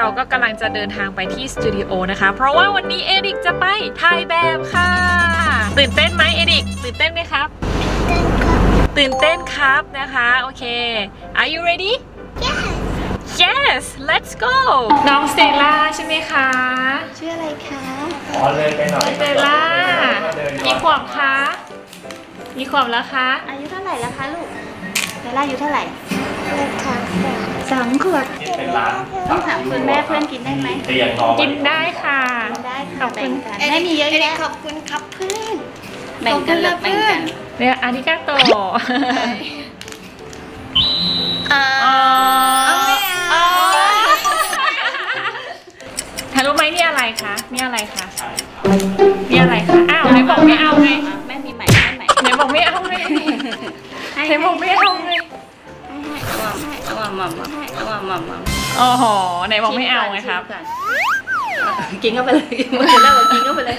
เราก็กำลังจะเดินทางไปที่สตูดิโอนะคะเพราะว่าวันนี้เอริกจะไปถ่ายแบบค่ะตื่นเต้นไหมเอริกตื่นเต้นไหมครับตื่นเต้นครับนะคะโอเค Are you ready Yes let's go น้องสเตลล่าใช่ไหมคะชื่ออะไรคะอ๋อเลยไปหน่อยสเตลล่ากี่ขวบคะกี่ขวบแล้วคะอายุเท่าไหร่แล้วคะลูกสเตลล่าอายุเท่าไหร่2 ขวบต้องถามคุณแม่เพื่อนกินได้ไหมกินได้ค่ะขอบคุณค่ะแม่มีเยอะแยะขอบคุณครับเพื่อนแบ่งกันแบ่งกันเนี่ยอาริกาโตรู้ไหมนี่อะไรคะนี่อะไรคะนี่อะไรคะอ้าวไหนบอกไม่เอาไงแม่มีใหม่ไหนบอกไม่เอาไงไหนบอกไม่เอาไงโอ้โหไหนบอกไม่เอาไงครับกินเข้าไปเลยหมดแล้วกินเข้าไปเลย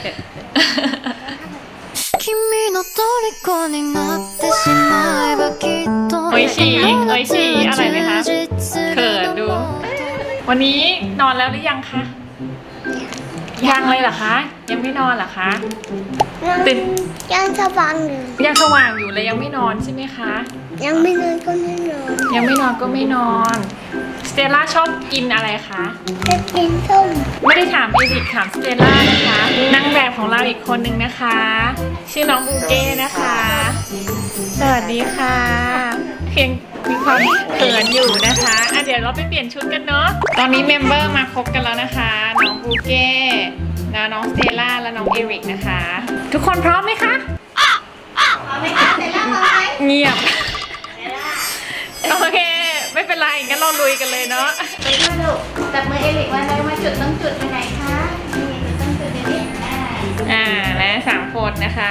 โอ้ยฉีอะไรไหมคะเขินดูวันนี้นอนแล้วหรือยังคะยังเลยเหรอคะยังไม่นอนเหรอคะตื่นยังสว่างอยู่เลยยังไม่นอนใช่ไหมคะยังไม่นอนก็ไม่นอนยังไม่นอนก็ไม่นอนสเตลล่าชอบกินอะไรคะชอบกินส้มไม่ได้ถามเอริกถามสเตลล่านะคะนางแบบของเราอีกคนนึงนะคะชื่อน้องบูเก้นะคะสวัสดีค่ะเพียงมีความเขินอยู่นะคะเดี๋ยวเราไปเปลี่ยนชุดกันเนาะตอนนี้เมมเบอร์มาครบกันแล้วนะคะน้องบูเก้น้องสเตลล่าและน้องเอริกนะคะทุกคนพร้อมไหมคะพร้อมไหมคะสเตลล่าพร้อมไหมเงียบโอเคไม่เป็นไรงั้นเราลุยกันเลยเนาะไปมาลูกจับมือเอริกไว้แล้วมาจุดต้องจุดไปไหนคะนี่ต้องจุดเอริกและ3 คนนะคะ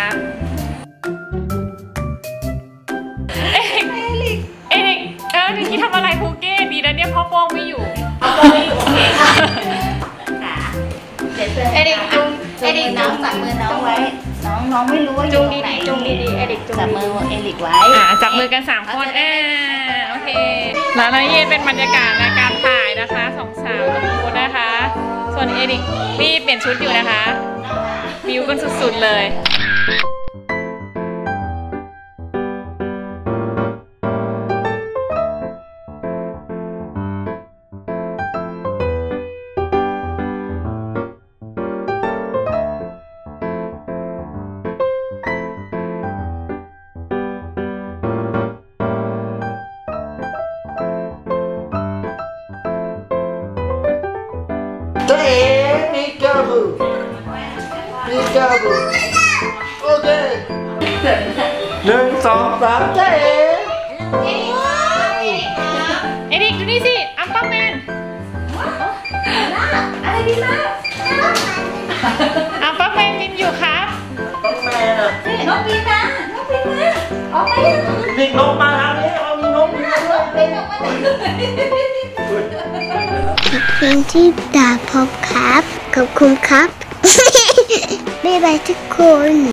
เอริกนี่ทำอะไรภูเก้ดีนะเนี่ยพ่อโป้งไม่อยู่โอเคค่ะเอริกน้องจับมือน้องไว้น้องไม่รู้ว่าอยู่ตรงไหนจุงดีเอริกจับมือเอริกไว้จับมือกัน3 คนโอเคแล้วนี่เป็นบรรยากาศในการถ่ายนะคะ2 สาวตรงนู้นนะคะส่วนเอริกนี่เปลี่ยนชุดอยู่นะคะวิวกันสุดๆเลยโอเค1 2 3เจ๊เอริกดูนี่สิอัมปังแมนอะไรดีล่ะอัมปังแมนบินอยู่ครับนกบินนะออกไปนี่นกมาแล้วนี่มีนกบินมาด้วยเพลงที่ดาพบครับขอบคุณครับบ๊ายบายทุกคน